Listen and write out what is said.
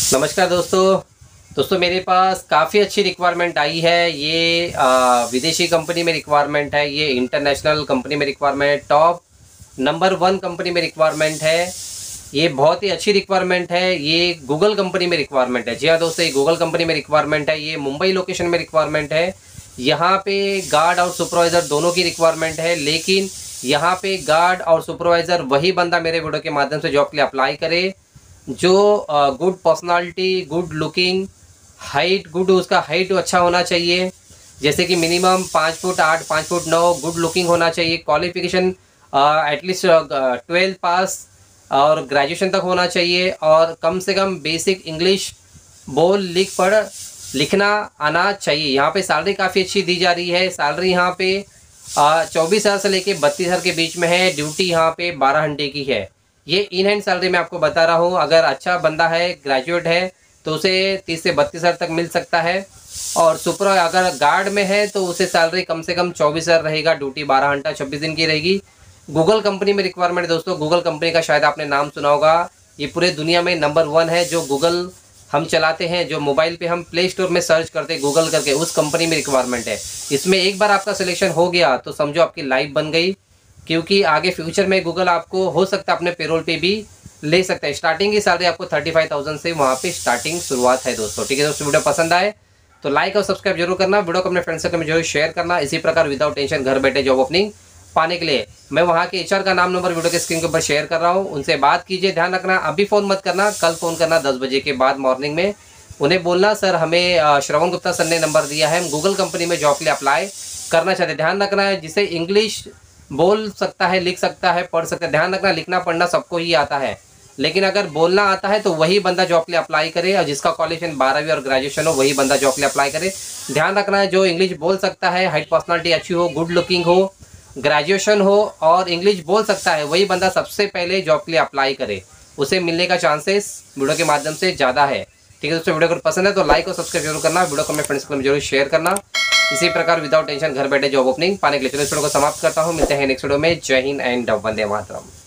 नमस्कार दोस्तों मेरे पास काफ़ी अच्छी रिक्वायरमेंट आई है। ये विदेशी कंपनी में रिक्वायरमेंट है, ये इंटरनेशनल कंपनी में रिक्वायरमेंट है, टॉप नंबर 1 कंपनी में रिक्वायरमेंट है। ये बहुत ही अच्छी रिक्वायरमेंट है। ये गूगल कंपनी में रिक्वायरमेंट है। जी हाँ दोस्तों, ये गूगल कंपनी में रिक्वायरमेंट है। ये मुंबई लोकेशन में रिक्वायरमेंट है। यहाँ पे गार्ड और सुपरवाइज़र दोनों की रिक्वायरमेंट है, लेकिन यहाँ पे गार्ड और सुपरवाइज़र वही बंदा मेरे वीडियो के माध्यम से जॉब के लिए अप्लाई करे जो good personality, good looking, height good, उसका हाइट अच्छा होना चाहिए, जैसे कि मिनिमम 5 फुट 8, 5 फुट 9, गुड लुकिंग होना चाहिए। क्वालिफिकेशन एटलीस्ट 12 पास और ग्रेजुएशन तक होना चाहिए, और कम से कम बेसिक इंग्लिश बोल लिख पढ़ लिखना आना चाहिए। यहाँ पे सैलरी काफ़ी अच्छी दी जा रही है। सैलरी यहाँ पे 24,000 से लेके 32,000 के बीच में है। ड्यूटी यहाँ पे 12 घंटे की है। ये इन हैंड सैलरी मैं आपको बता रहा हूँ। अगर अच्छा बंदा है, ग्रेजुएट है, तो उसे 30 से 32,000 तक मिल सकता है। और सुपर अगर गार्ड में है तो उसे सैलरी कम से कम 24,000 रहेगा। ड्यूटी 12 घंटा 26 दिन की रहेगी। गूगल कंपनी में रिक्वायरमेंट है दोस्तों। गूगल कंपनी का शायद आपने नाम सुना होगा। ये पूरे दुनिया में नंबर 1 है। जो गूगल हम चलाते हैं, जो मोबाइल पे हम प्ले स्टोर में सर्च करते हैं गूगल करके, उस कंपनी में रिक्वायरमेंट है। इसमें एक बार आपका सिलेक्शन हो गया तो समझो आपकी लाइफ बन गई, क्योंकि आगे फ्यूचर में गूगल आपको हो सकता है अपने पेरोल पे भी ले सकता है। स्टार्टिंग की सैलरी आपको 35,000 से वहाँ पे स्टार्टिंग शुरुआत है दोस्तों। ठीक है दोस्तों, वीडियो पसंद आए तो लाइक और सब्सक्राइब जरूर करना। वीडियो को अपने फ्रेंड्स सर्कल में जरूर शेयर करना। इसी प्रकार विदाउट टेंशन घर बैठे जॉब ओपनिंग पाने के लिए मैं वहाँ के HR का नाम नंबर वीडियो के स्क्रीन के ऊपर शेयर कर रहा हूँ। उनसे बात कीजिए। ध्यान रखना, अभी फ़ोन मत करना, कल फ़ोन करना 10 बजे के बाद मॉर्निंग में। उन्हें बोलना सर हमें श्रवण गुप्ता सर ने नंबर दिया है, हम गूगल कंपनी में जॉब के लिए अप्लाई करना चाहते हैं। ध्यान रखना है, जिसे इंग्लिश बोल सकता है, लिख सकता है, पढ़ सकता है। ध्यान रखना, लिखना पढ़ना सबको ही आता है, लेकिन अगर बोलना आता है तो वही बंदा जॉब के लिए अप्लाई करे, और जिसका क्वालिफिकेशन 12वीं और ग्रेजुएशन हो वही बंदा जॉब के लिए अप्लाई करे। ध्यान रखना है, जो इंग्लिश बोल सकता है, हाइट पर्सनालिटी अच्छी हो, गुड लुकिंग हो, ग्रेजुएशन हो और इंग्लिश बोल सकता है, वही बंदा सबसे पहले जॉब के लिए अप्लाई करे। उसे मिलने का चांसेस वीडियो के माध्यम से ज़्यादा है। ठीक है दोस्तों, वीडियो अगर पसंद है तो लाइक और सब्सक्राइब जरूर करना। वीडियो को अपने फ्रेंड्स में जरूर शेयर करना। इसी प्रकार विदाउट टेंशन घर बैठे जॉब ओपनिंग पाने के लिए चलो इस वीडियो को समाप्त करता हूँ। मिलते हैं नेक्स्ट वीडियो में। जय हिंद एंड वंदे मातरम।